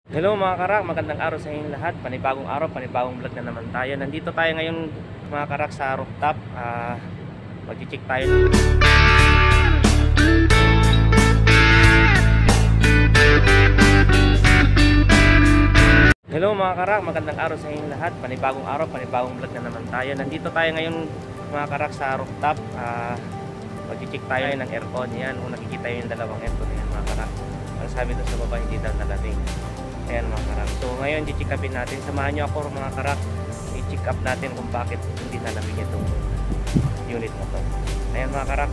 Hello mga karak, magandang araw sa inyong lahat. Panibagong araw, panibagong vlog na naman tayo. Nandito tayo ngayon mga karak sa rooftop. Mag-check tayo. Hello mga karak, magandang araw sa inyong lahat. Panibagong araw, panibagong vlog na naman tayo. Nandito tayo ngayon mga karak sa rooftop. Mag-check tayo ng aircon. Yan, kung nakikita yung dalawang aircon yan mga karak. Ang sabi doon sa baba, hindi daw nalamig. Ayan mga karak. So ngayon i-check upin natin. Samahan nyo ako mga karak. I-check up natin kung bakit hindi nalamig itong unit na to. Ayan mga karak.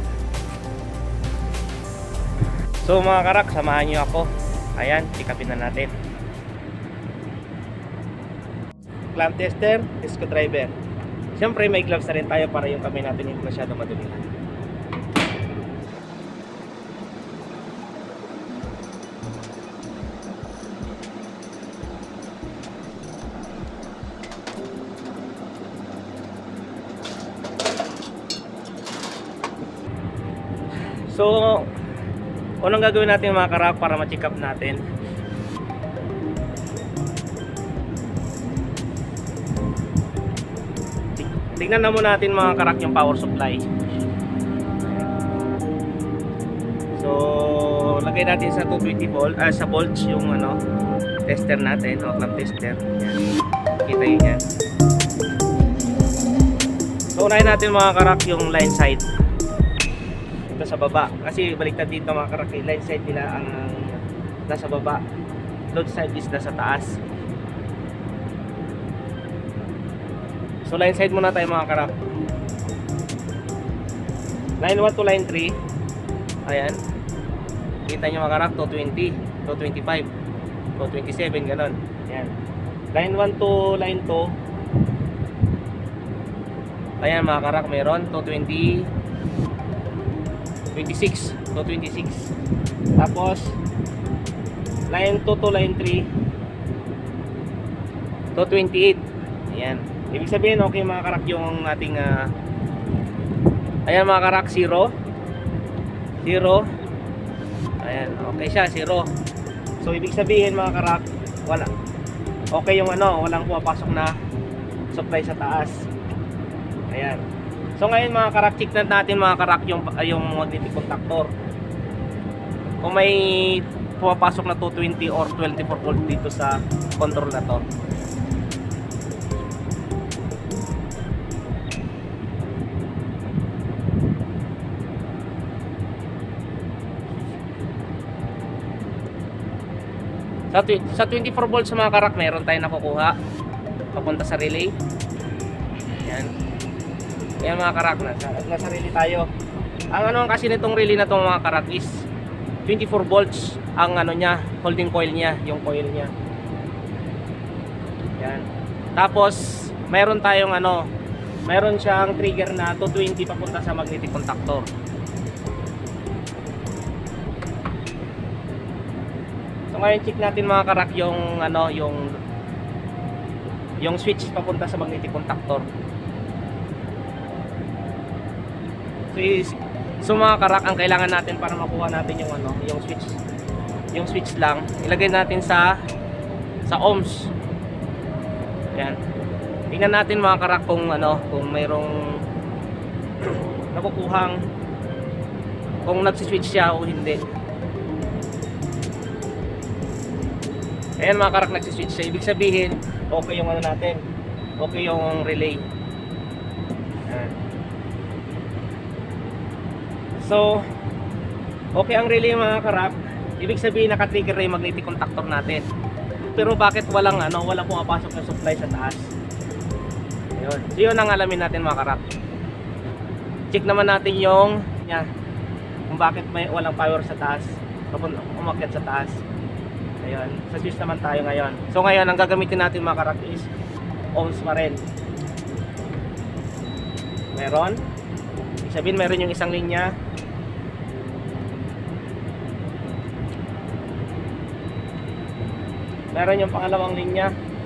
So mga karak, samahan nyo ako. Ayan, check upin na natin. Clamp tester, screwdriver. Siyempre may gloves na rin tayo para yung kamay natin hindi masyado madumi. So, unang gagawin natin mga karak para ma-check up natin. Tignan na muna natin mga karak yung power supply. So, lagay natin sa 220 volt, sa volts yung tester natin, o clamp tester. Yan. Kita yun yan. So, unahin natin mga karak yung line side. Ito sa baba. Kasi baliktad dito mga karak, line side nila ang nasa baba. Load side is nasa taas. So line side muna tayo mga karak. Line 1 to line 3. Ayan. Kita nyo mga karak, 220, 225, 227, ganon. Ayan. Line 1 to line 2. Ayan mga karak, meron 220, 26, 226. Tapos line 2 to line 3, 228. Ayan. Ibig sabihin okay mga karak yung ating ayan mga karak, 0 0. Ayan, okay siya, 0. So ibig sabihin mga karak, wala. Okay yung walang pumapasok na supply sa taas. Ayan. So ngayon mga karak, check natin mga karak yung magnetic contactor. Kung may pumapasok na 220 or 24 volt dito sa control na to. Sa 24 volts mga karak, meron tayong nakukuha papunta sa relay. Yan. Yan mga karak, nasa relay tayo. Ang kasi nitong relay na itong mga karak is 24 volts ang niya, holding coil niya, yung coil niya. Yan. Tapos meron tayong meron siyang trigger na 220 papunta sa magnetic contactor. Ngayon check natin mga karak yung yung switch papunta sa magnetic contactor. So mga karak, ang kailangan natin para makuha natin yung switch lang, ilagay natin sa ohms. Yan. Tingnan natin mga karak kung kung mayroong nakukuhang, kung nagsi-switch siya o hindi. Ayan mga karak, nagsiswitch siya. Ibig sabihin, okay yung natin. Okay yung relay. Ayan. So, okay ang relay mga karak. Ibig sabihin, nakatrigger na yung magnetic contactor natin. Pero bakit walang pumapasok na supply sa taas? Ayun. So yun ang alamin natin mga karak. Check naman natin yung kung bakit walang power sa taas, umakyat sa taas. Ayun, sa switch naman tayo ngayon. So ngayon, ang gagamitin natin mga karak is ohms pa rin. Meron. Ibig sabihin, meron yung isang linya. Meron yung pangalawang linya.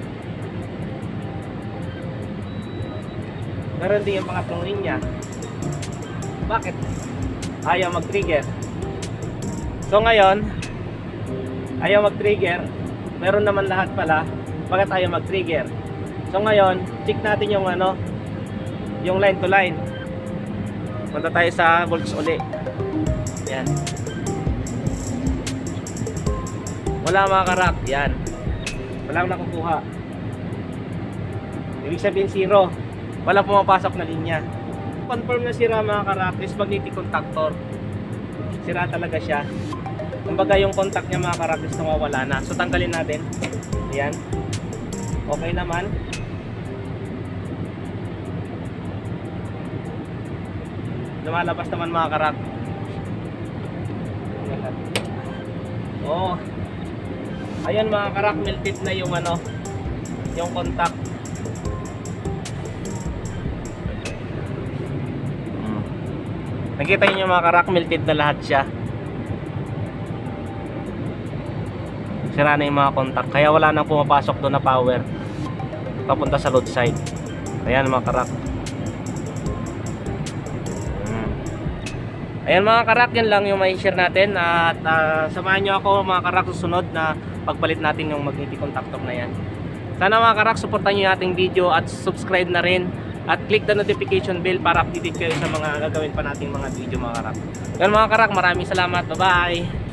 Meron din yung pangatlong linya. Bakit ayaw mag-trigger? So ngayon, ayaw mag-trigger. meron naman lahat pala baga tayo mag-trigger. So ngayon, check natin yung yung line to line. Punta tayo sa volts uli. Yan. Wala mga karak. Yan. Walang nakukuha. Ibig sabihin 0. Walang pumapasok na linya. Confirm na sira mga karak is magnetic contactor. Sira talaga siya. Kumbaga yung contact niya mga karak is nawawala na. So tanggalin natin. Ayan. Okay naman. Lumalabas naman mga karak. Oh. Ayan mga karak, melted na yung yung contact. Nakita niyo mga karak, melted na lahat siya. Sira na yung mga contact, kaya wala nang pumapasok doon na power papunta sa load side. Ayan mga karak. Ayan mga karak, yan lang yung may share natin. At samahan nyo ako mga karak susunod na pagpalit natin yung magnetic contactor na yan. Sana mga karak, supportan nyo yung ating video at subscribe na rin. At click the notification bell para updated kayo sa mga gagawin pa nating mga video mga karak. Yan mga karak, maraming salamat. Bye bye.